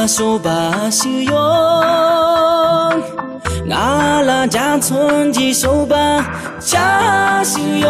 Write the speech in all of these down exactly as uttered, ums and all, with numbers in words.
啦手把使用，我啦家村的手把加使用，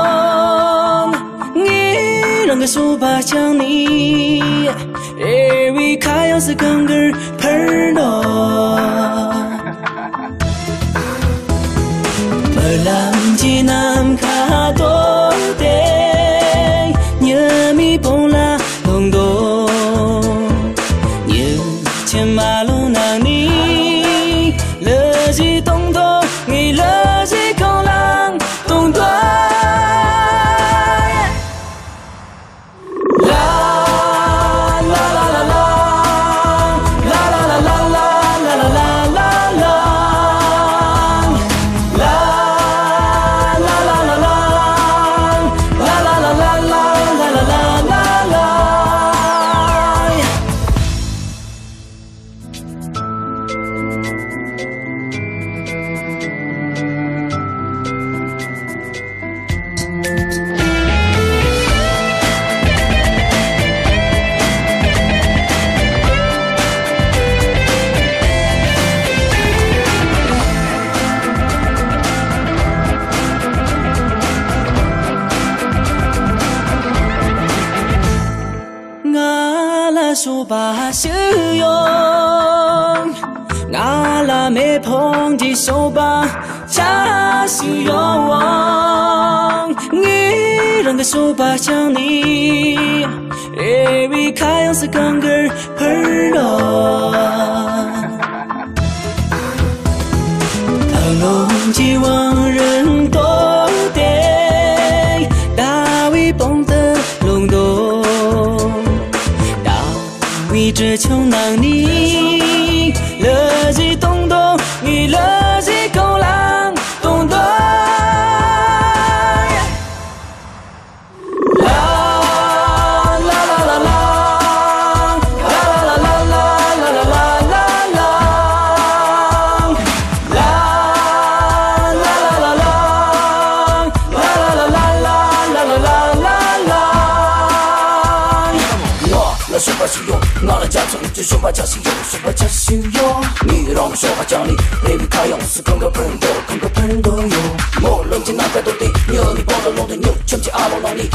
你让个手把将你，哎为开样是更个喷咯。Melanji nam kha do de nhớ mi bông la hồng đô nhớ trên ma lu nàng ni lỡ gì tông đô nghĩ lỡ gì câu lang tông đô手把使用，我啦没碰的手把加使用，你让个手把将你，哎为开样是更个喷咯，唐龙几望人多的，大卫蹦的龙洞。为这穷囊你，乐极东东，你乐极狗狼东东。手把使用，我来加成就手把加使用，手把加使用。你让我手把将你，baby开样是更个喷多，更个喷多哟。莫冷静哪块都得，牛你帮了龙的牛，全起阿龙让你